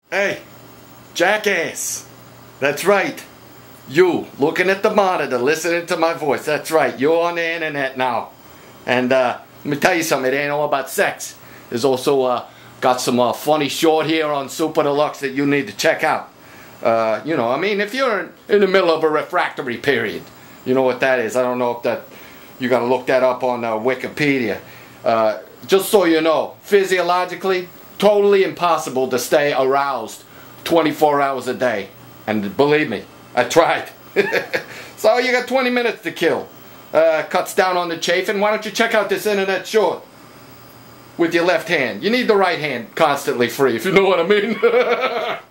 Hey, jackass. That's right. You, looking at the monitor, listening to my voice. That's right. You're on the internet now. And let me tell you something. It ain't all about sex. There's also got some funny short here on Super Deluxe that you need to check out. You know, I mean, if you're in the middle of a refractory period, you know what that is. I don't know if that, you got to look that up on Wikipedia. Just so you know, physiologically, totally impossible to stay aroused 24 hours a day. And believe me, I tried. So you got 20 minutes to kill. Cuts down on the chafing. Why don't you check out this internet short with your left hand? You need the right hand constantly free, if you know what I mean.